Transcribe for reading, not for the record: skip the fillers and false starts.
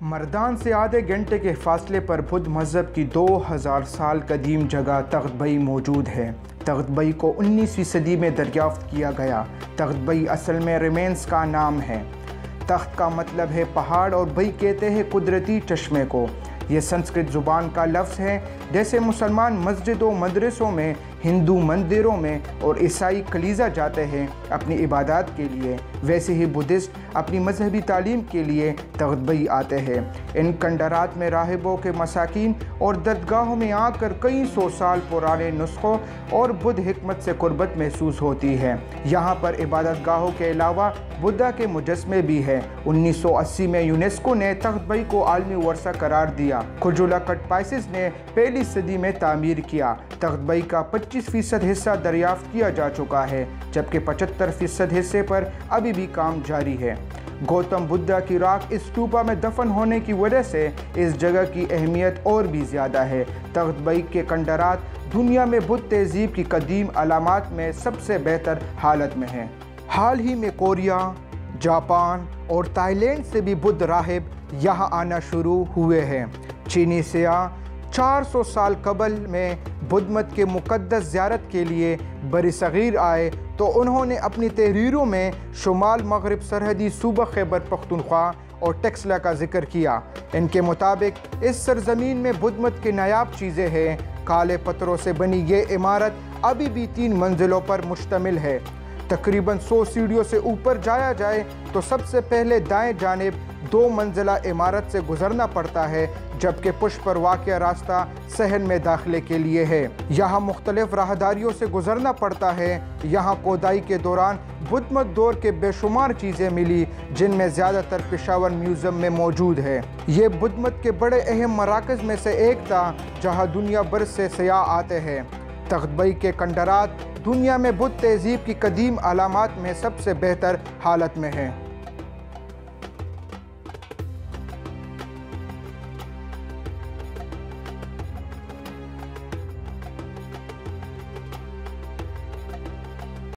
मर्दान से आधे घंटे के फासले पर बुद्ध मज़हब की 2000 साल कदीम जगह तख्तबई मौजूद है। तख्तबई को 19वीं सदी में दरियाफ्त किया गया। तख्तबई असल में रिमेंस का नाम है। तख्त का मतलब है पहाड़ और बई कहते हैं कुदरती चश्मे को। ये संस्कृत ज़ुबान का लफ्ज़ है। जैसे मुसलमान मस्जिदों मदरसों में, हिंदू मंदिरों में और ईसाई कलीज़ा जाते हैं अपनी इबादत के लिए, वैसे ही बुद्धिस्ट अपनी मजहबी तालीम के लिए तख्तबई आते हैं। इन खंडरात में राहिबों के मसाकीन और दरगाहों में आकर कई सौ साल पुराने नुस्खों और बुद्ध हिकमत से कुर्बत महसूस होती है। यहाँ पर इबादत गाहों के अलावा बुद्धा के मुजस्मे भी हैं। 1980 में यूनेस्को ने तख्तबई को आलमी वर्सा करार दिया। खुजुला कटपाइसिस ने पहली सदी में तामीर किया। तख्तबई का 25% हिस्सा दरियाफ्त किया जा चुका है, जबकि 75% हिस्से पर अभी भी काम जारी है। गौतम बुद्धा की राख इस स्टूपा में दफन होने की वजह से इस जगह की अहमियत और भी ज़्यादा है। तख्तबई के खंडरात दुनिया में बुद्ध तहजीब की कदीम अलामात में सबसे बेहतर हालत में हैं। हाल ही में कोरिया, जापान और थाईलैंड से भी बुद्ध राहिब यहाँ आना शुरू हुए हैं। चीनी सियाह 400 साल कबल में बुद्ध मत के मुक़द्दस ज़ियारत के लिए बरसग़ीर आए तो उन्होंने अपनी तहरीरों में शुमाल मगरिब सरहदी सूबा खैबर पख्तूनख्वा और टेक्सला का जिक्र किया। इनके मुताबिक इस सरजमीन में बुद्ध मत की नायाब चीज़ें हैं। काले पत्थरों से बनी ये इमारत अभी भी 3 मंजिलों पर मुश्तमिल है। तकरीबन 100 सीढ़ियों से ऊपर जाया जाए तो सबसे पहले दाएं जानिब 2 मंजिला इमारत से गुजरना पड़ता है, जबकि पुष्प पर वाक़या रास्ता सहन में दाखिले के लिए है। यहाँ मुख्तलिफ राहदारियों से गुजरना पड़ता है। यहाँ खोदाई के दौरान बुद्ध मत दौर के बेशुमार चीज़ें मिली, जिनमें ज़्यादातर पेशावर म्यूज़ियम में मौजूद है। ये बुद्ध मत के बड़े अहम मराकज़ में से एक था, जहाँ दुनिया भर से सयाह आते हैं। तख्तबई के खंडरात दुनिया में बुद्ध तहजीब की कदीम अलामात में सबसे बेहतर हालत में हैं।